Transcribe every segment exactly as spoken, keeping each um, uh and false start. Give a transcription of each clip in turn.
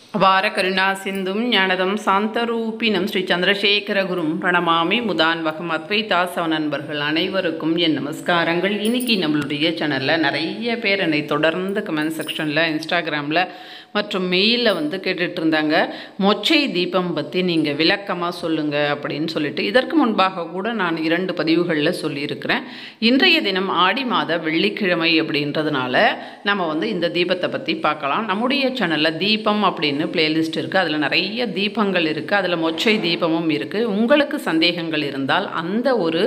அபார கருணா சிந்தும் ஞானதம் சாந்தரூபினம் ஸ்ரீ சந்திரசேகர குரும் பிரணமாமி முதான்வகம் அத்வைதாசவ நண்பர்கள் அனைவருக்கும் என் நமஸ்காரங்கள். இன்னைக்கு நம்மளுடைய சேனலில் நிறைய பேர் என்னை தொடர்ந்து கமெண்ட் செக்ஷனில், இன்ஸ்டாகிராமில் மற்றும் மெயிலில் வந்து கேட்டுட்டு இருந்தாங்க, மொச்சை தீபம் பற்றி நீங்கள் விளக்கமாக சொல்லுங்கள் அப்படின்னு சொல்லிட்டு. இதற்கு முன்பாக கூட நான் இரண்டு பதிவுகளில் சொல்லியிருக்கிறேன். இன்றைய தினம் ஆடி மாத வெள்ளிக்கிழமை அப்படின்றதுனால நம்ம வந்து இந்த தீபத்தை பற்றி பார்க்கலாம். நம்முடைய சேனலில் தீபம் அப்படின்னு பிளேலிஸ்ட் இருக்குது, அதில் நிறைய தீபங்கள் இருக்குது, அதில் மொச்சை தீபமும் இருக்குது. உங்களுக்கு சந்தேகங்கள் இருந்தால் அந்த ஒரு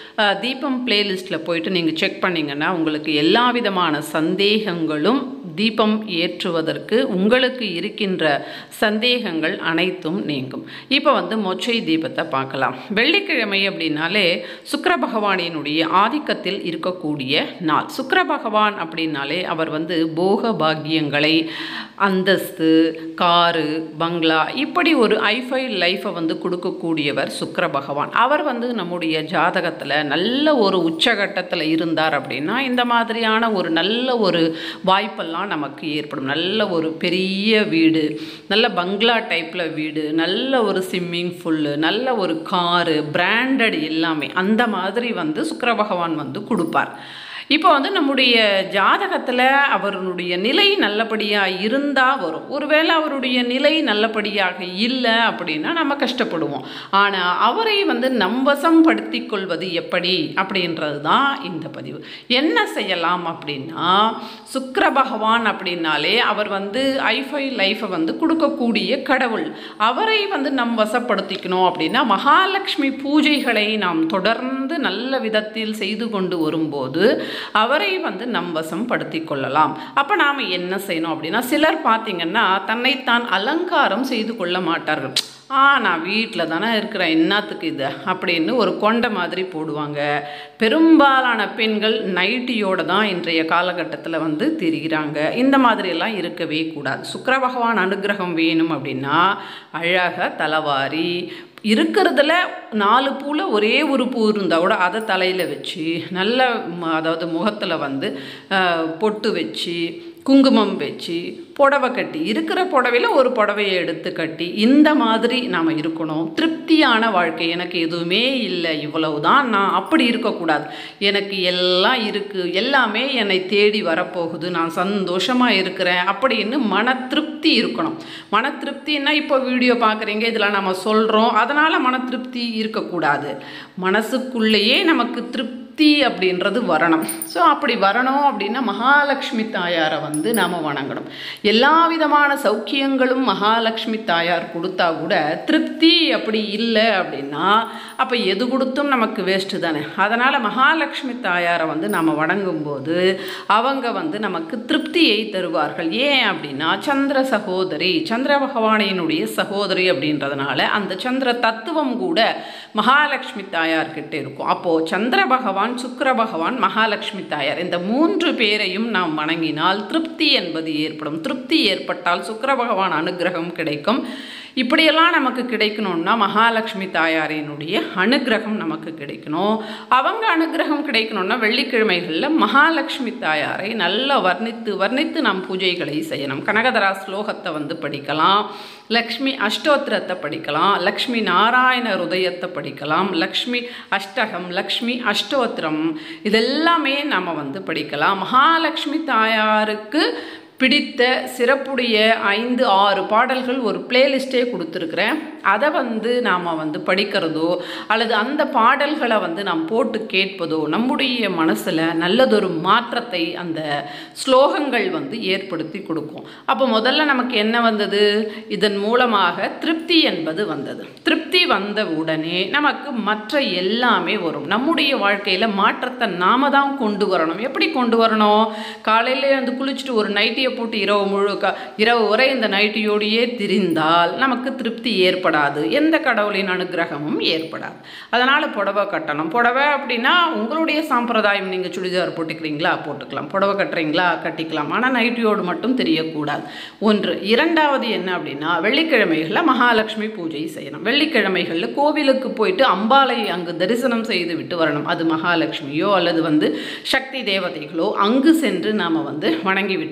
தீபம் பிளேலிஸ்ட்டில் போயிட்டு நீங்கள் செக் பண்ணிங்கன்னா உங்களுக்கு எல்லா விதமான சந்தேகங்களும் தீபம் ஏற்றுவதற்கு உங்களுக்கு இருக்கின்ற சந்தேகங்கள் அனைத்தும் நீங்கும். இப்போ வந்து மொச்சை தீபத்தை பார்க்கலாம். வெள்ளிக்கிழமை அப்படின்னாலே சுக்கிர பகவானினுடைய ஆதிக்கத்தில் இருக்கக்கூடிய நாள். சுக்கிர பகவான் அப்படின்னாலே அவர் வந்து போக பாக்கியங்களை, அந்தஸ்து, காரு, பங்களா, இப்படி ஒரு ஐஃபை லைஃப்பை வந்து கொடுக்கக்கூடியவர் சுக்கிர பகவான். அவர் வந்து நம்முடைய ஜாதகத்தில் நல்ல ஒரு உச்சகட்டத்தில் இருந்தார் அப்படின்னா இந்த மாதிரியான ஒரு நல்ல ஒரு வாய்ப்பெல்லாம் நமக்கு ஏற்படும். நல்ல ஒரு பெரிய வீடு, நல்ல பங்களா டைப்பில் வீடு, நல்ல ஒரு ஸ்விம்மிங் ஃபுல்லு, நல்ல ஒரு காரு, பிராண்டட் எல்லாமே அந்த மாதிரி வந்து சுக்கிர பகவான் வந்து கொடுப்பார். இப்போ வந்து நம்முடைய ஜாதகத்தில் அவருடைய நிலை நல்லபடியாக இருந்தால் வரும். ஒருவேளை அவருடைய நிலை நல்லபடியாக இல்லை அப்படின்னா நம்ம கஷ்டப்படுவோம். ஆனால் அவரை வந்து நம்பசம்படுத்தி கொள்வது எப்படி அப்படின்றது தான் இந்த பதிவு. என்ன செய்யலாம் அப்படின்னா, சுக்கிர பகவான் அப்படின்னாலே அவர் வந்து ஐஃபை லைஃப்பை வந்து கொடுக்கக்கூடிய கடவுள். அவரை வந்து நம் வசப்படுத்திக்கணும் அப்படின்னா மகாலட்சுமி பூஜைகளை நாம் தொடர்ந்து நல்ல விதத்தில் செய்து கொண்டு வரும்போது அவரை வந்து நம் வசம் படுத்தி கொள்ளலாம். அப்போ நாம் என்ன செய்யணும் அப்படின்னா, சிலர் பார்த்திங்கன்னா தன்னைத்தான் அலங்காரம் செய்து கொள்ள மாட்டார்கள். ஆ நான் வீட்டில் தானே இருக்கிறேன், என்னத்துக்கு இது அப்படின்னு ஒரு கொண்டை மாதிரி போடுவாங்க. பெரும்பாலான பெண்கள் நைட்டியோடு தான் இன்றைய காலகட்டத்தில் வந்து திரிகிறாங்க. இந்த மாதிரியெல்லாம் இருக்கவே கூடாது. சுக்கிர பகவான் அனுகிரகம் வேணும் அப்படின்னா அழகாக தலைவாரி இருக்கிறதுல நாலு பூவில் ஒரே ஒரு பூ இருந்தால் கூட அதை தலையில் வச்சு நல்ல, அதாவது முகத்தில் வந்து பொட்டு வச்சு குங்குமம் வச்சு புடவை கட்டி, இருக்கிற புடவையில் ஒரு புடவையை எடுத்து கட்டி இந்த மாதிரி நாம் இருக்கணும். திருப்தியான வாழ்க்கை, எனக்கு எதுவுமே இல்லை இவ்வளவு தான் நான் அப்படி இருக்கக்கூடாது. எனக்கு எல்லாம் இருக்குது, எல்லாமே என்னை தேடி வரப்போகுது, நான் சந்தோஷமாக இருக்கிறேன் அப்படின்னு மன திருப்தி இருக்கணும். மன திருப்தின்னா இப்போ வீடியோ பார்க்குறீங்க, இதில் நம்ம சொல்கிறோம், அதனால் மன திருப்தி இருக்கக்கூடாது. மனசுக்குள்ளேயே நமக்கு திருப்தி அப்படின்றது வரணும். ஸோ அப்படி வரணும் அப்படின்னா மகாலட்சுமி தாயாரை வந்து நாம் வணங்கணும். எல்லா விதமான சௌக்கியங்களும் மகாலட்சுமி தாயார் கொடுத்தா கூட திருப்தி அப்படி இல்லை அப்படின்னா அப்போ எது கொடுத்தும் நமக்கு வேஸ்ட்டு தானே. அதனால் மகாலட்சுமி தாயாரை வந்து நாம் வணங்கும்போது அவங்க வந்து நமக்கு திருப்தியை தருவார்கள். ஏன் அப்படின்னா சந்திர சகோதரி, சந்திர பகவானினுடைய சகோதரி அப்படின்றதுனால அந்த சந்திர தத்துவம் கூட மகாலட்சுமி தாயார்கிட்ட இருக்கும். அப்போது சந்திர பகவான், சுக்கிர பகவான், மகாலட்சுமி தாயார் இந்த மூன்று பேரையும் நாம் வணங்கினால் திருப்தி என்பது ஏற்படும். திருப்தி ஏற்பட்டால் சுக்கிர பகவான் அனுகிரகம் கிடைக்கும். இப்படியெல்லாம் நமக்கு கிடைக்கணும்னா மகாலட்சுமி தாயாரினுடைய அனுகிரகம் நமக்கு கிடைக்கணும். அவங்க அனுகிரகம் கிடைக்கணும்னா வெள்ளிக்கிழமைகளில் மகாலட்சுமி தாயாரை நல்லா வர்ணித்து வர்ணித்து நாம் பூஜைகளை செய்யணும். கனகதரா ஸ்லோகத்தை வந்து படிக்கலாம், லக்ஷ்மி அஷ்டோத்திரத்தை படிக்கலாம், லக்ஷ்மி நாராயண ஹிருதயத்தை படிக்கலாம், லக்ஷ்மி அஷ்டகம், லக்ஷ்மி அஷ்டோத்திரம் இதெல்லாமே நாம் வந்து படிக்கலாம். மகாலட்சுமி தாயாருக்கு பிடித்த சிறப்புடைய ஐந்து ஆறு பாடல்கள் ஒரு பிளேலிஸ்ட்டே கொடுத்துருக்குறேன். அதை வந்து நாம் வந்து படிக்கிறதோ அல்லது அந்த பாடல்களை வந்து நாம் போட்டு கேட்பதோ நம்முடைய மனசில் நல்லதொரு மாற்றத்தை அந்த ஸ்லோகங்கள் வந்து ஏற்படுத்தி கொடுக்கும். அப்போ முதல்ல நமக்கு என்ன வந்தது, இதன் மூலமாக திருப்தி என்பது வந்தது. திருப்தி வந்த உடனே நமக்கு மற்ற எல்லாமே வரும். நம்முடைய வாழ்க்கையில் மாற்றத்தை நாம தான் கொண்டு வரணும். எப்படி கொண்டு வரணும்? காலையிலே வந்து குளிச்சுட்டு ஒரு நைட்டி போட்டு இரவு முழுக்க இரவு வரை இந்த நைட்டியோடையே திரிந்தால் நமக்கு திருப்தி ஏற்படாது, எந்த கடவுளின் அனுகிரகமும் ஏற்படாது. அதனால் புடவை கட்டணும். புடவை அப்படின்னா உங்களுடைய சாம்பிரதாயம், நீங்கள் சுடிதார் போட்டுக்கிறீங்களா போட்டுக்கலாம், புடவை கட்டுறீங்களா கட்டிக்கலாம், ஆனால் நைட்டியோடு மட்டும் தெரியக்கூடாது. ஒன்று. இரண்டாவது என்ன அப்படின்னா வெள்ளிக்கிழமைகளில் மகாலட்சுமி பூஜை செய்யணும். வெள்ளிக்கிழமைகளில் கோவிலுக்கு போயிட்டு அம்பாளை அங்கு தரிசனம் செய்து விட்டு வரணும். அது மகாலட்சுமியோ அல்லது வந்து சக்தி தேவதைகளோ அங்கு சென்று நாம் வந்து வணங்கி விட்டு வரணும்.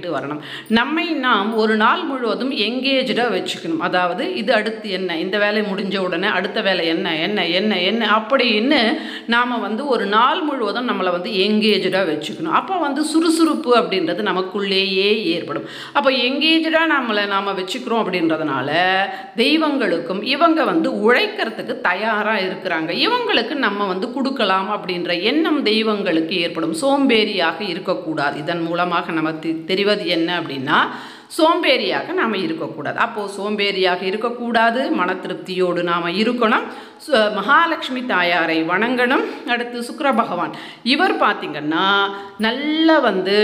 நம்மை நாம் ஒரு நாள் முழுவதும் எங்கேஜாக வச்சுக்கணும். அதாவது இது அடுத்து என்ன, இந்த வேலை முடிஞ்ச உடனே அடுத்த வேலை என்ன என்ன என்ன என்ன அப்படின்னு நாம் வந்து ஒரு நாள் முழுவதும் நம்மளை வந்து எங்கேஜாக வச்சுக்கணும். அப்போ வந்து சுறுசுறுப்பு அப்படின்றது நமக்குள்ளேயே ஏற்படும். அப்போ எங்கேஜாக நம்மளை நாம் வச்சுக்கிறோம் அப்படின்றதுனால தெய்வங்களுக்கும் இவங்க வந்து உழைக்கிறதுக்கு தயாராக இருக்கிறாங்க, இவங்களுக்கு நம்ம வந்து கொடுக்கலாம் அப்படின்ற எண்ணம் தெய்வங்களுக்கு ஏற்படும். சோம்பேறியாக இருக்கக்கூடாது. இதன் மூலமாக நமக்கு தெரிவது என்ன அப்படின்னா, சோம்பேறியாக நாம் இருக்கக்கூடாது. அப்போது சோம்பேறியாக இருக்கக்கூடாது, மன திருப்தியோடு நாம் இருக்கணும். மகாலட்சுமி தாயாரை வணங்கணும். அடுத்து சுக்கிர பகவான், இவர் பார்த்திங்கன்னா நல்ல வந்து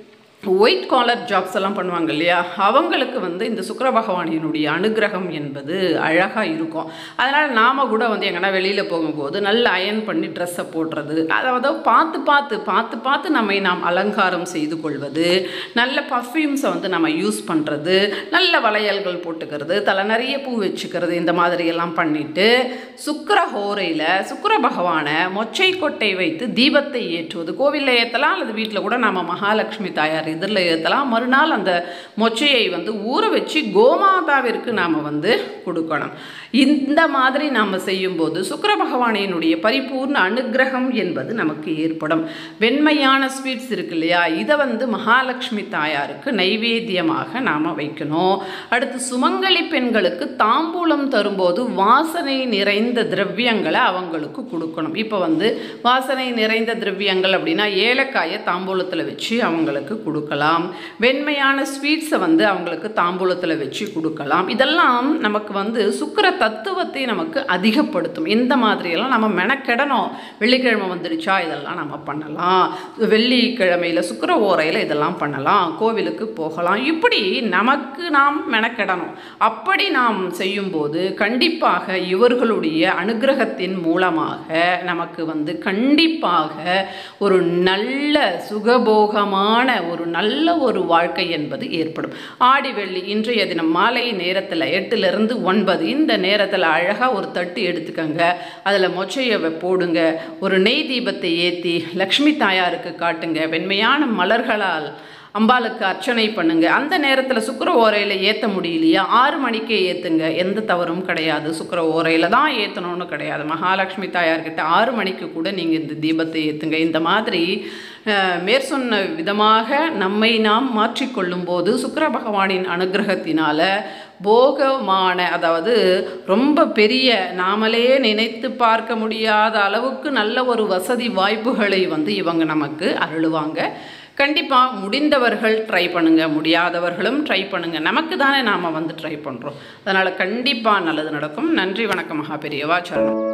ஒயிட் காலர் ஜாப்ஸ் எல்லாம் பண்ணுவாங்க இல்லையா, அவங்களுக்கு வந்து இந்த சுக்கிர பகவானினுடைய அனுகிரகம் என்பது அழகாக இருக்கும். அதனால் நாம் கூட வந்து எங்கன்னா வெளியில் போகும்போது நல்ல அயன் பண்ணி ட்ரெஸ்ஸை போடுறது, அதாவது பார்த்து பார்த்து பார்த்து பார்த்து நம்மை நாம் அலங்காரம் செய்து கொள்வது, நல்ல பர்ஃப்யூம்ஸை வந்து நம்ம யூஸ் பண்ணுறது, நல்ல வளையல்கள் போட்டுக்கிறது, தலை நிறைய பூ வச்சுக்கிறது, இந்த மாதிரியெல்லாம் பண்ணிவிட்டு சுக்கிர ஹோரையில் சுக்கிர பகவானை மொச்சை கொட்டை வைத்து தீபத்தை ஏற்றுவது. கோவிலில் ஏற்றலாம் அல்லது வீட்டில் கூட நம்ம மகாலட்சுமி தாயார் இதில் ஏற்றலாம். மறுநாள் அந்த மொச்சையை வந்து ஊற வச்சு கோமாதாவிற்கு நாம் வந்து கொடுக்கணும். இந்த மாதிரி நாம் செய்யும்போது சுக்கிர பகவானினுடைய பரிபூர்ண அனுகிரகம் என்பது நமக்கு ஏற்படும். வெண்மையான ஸ்வீட்ஸ் இருக்கு இல்லையா, இதை வந்து மகாலட்சுமி தாயாருக்கு நைவேத்தியமாக நாம் வைக்கணும். அடுத்து சுமங்கலி பெண்களுக்கு தாம்பூலம் தரும்போது வாசனை நிறைந்த திரவியங்களை அவங்களுக்கு கொடுக்கணும். இப்போ வந்து வாசனை நிறைந்த திரவியங்கள் அப்படின்னா ஏலக்காயை தாம்பூலத்தில் வச்சு அவங்களுக்கு கொடுக்கலாம். வெண்மையான ஸ்வீட்ஸை வந்து அவங்களுக்கு தாம்பூலத்தில் வச்சு கொடுக்கலாம். இதெல்லாம் நமக்கு வந்து சுக்கிர தத்துவத்தை நமக்கு அதிகப்படுத்தும். இந்த மாதிரியெல்லாம் நம்ம மெனக்கெடணும். வெள்ளிக்கிழமை வந்துடுச்சா இதெல்லாம் நம்ம பண்ணலாம், வெள்ளிக்கிழமையில் சுக்கிர ஓரையில் இதெல்லாம் பண்ணலாம், கோவிலுக்கு போகலாம், இப்படி நமக்கு நாம் மெனக்கெடணும். அப்படி நாம் செய்யும்போது கண்டிப்பாக இவர்களுடைய அனுகிரகத்தின் மூலமாக நமக்கு வந்து கண்டிப்பாக ஒரு நல்ல சுகபோகமான ஒரு நல்ல ஒரு வாழ்க்கை என்பது ஏற்படும். ஆடி வெள்ளி இன்றைய தினம் மாலை நேரத்தில் எட்டுலேருந்து ஒன்பது இந்த நேரத்தில் அழகாக ஒரு தட்டு எடுத்துக்கங்க, அதில் மொச்சையை போடுங்க, ஒரு நெய் தீபத்தை ஏற்றி லக்ஷ்மி தாயாருக்கு காட்டுங்க, வெண்மையான மலர்களால் அம்பாளுக்கு அர்ச்சனை பண்ணுங்க. அந்த நேரத்தில் சுக்கிர ஓரையில் ஏற்ற முடியலையா ஆறு மணிக்கே ஏற்றுங்க, எந்த தவறும் கிடையாது. சுக்கிர ஓரையில் தான் ஏற்றணும்னு கிடையாது. மகாலட்சுமி தாயார்கிட்ட ஆறு மணிக்கு கூட நீங்கள் இந்த தீபத்தை ஏற்றுங்க. இந்த மாதிரி மேற்சொன்ன விதமாக நம்மை நாம் மாற்றிக்கொள்ளும் போது சுக்கிர பகவானின் அனுகிரகத்தினால போகமான, அதாவது ரொம்ப பெரிய நாமளே நினைத்து பார்க்க முடியாத அளவுக்கு நல்ல ஒரு வசதி வாய்ப்புகளை வந்து இவங்க நமக்கு அருளுவாங்க. கண்டிப்பாக முடிந்தவர்கள் ட்ரை பண்ணுங்கள், முடியாதவர்களும் ட்ரை பண்ணுங்கள். நமக்கு தானே நாம் வந்து ட்ரை பண்ணுறோம். அதனால் கண்டிப்பாக நல்லது நடக்கும். நன்றி, வணக்கம். மகா பெரியவா சரணம்.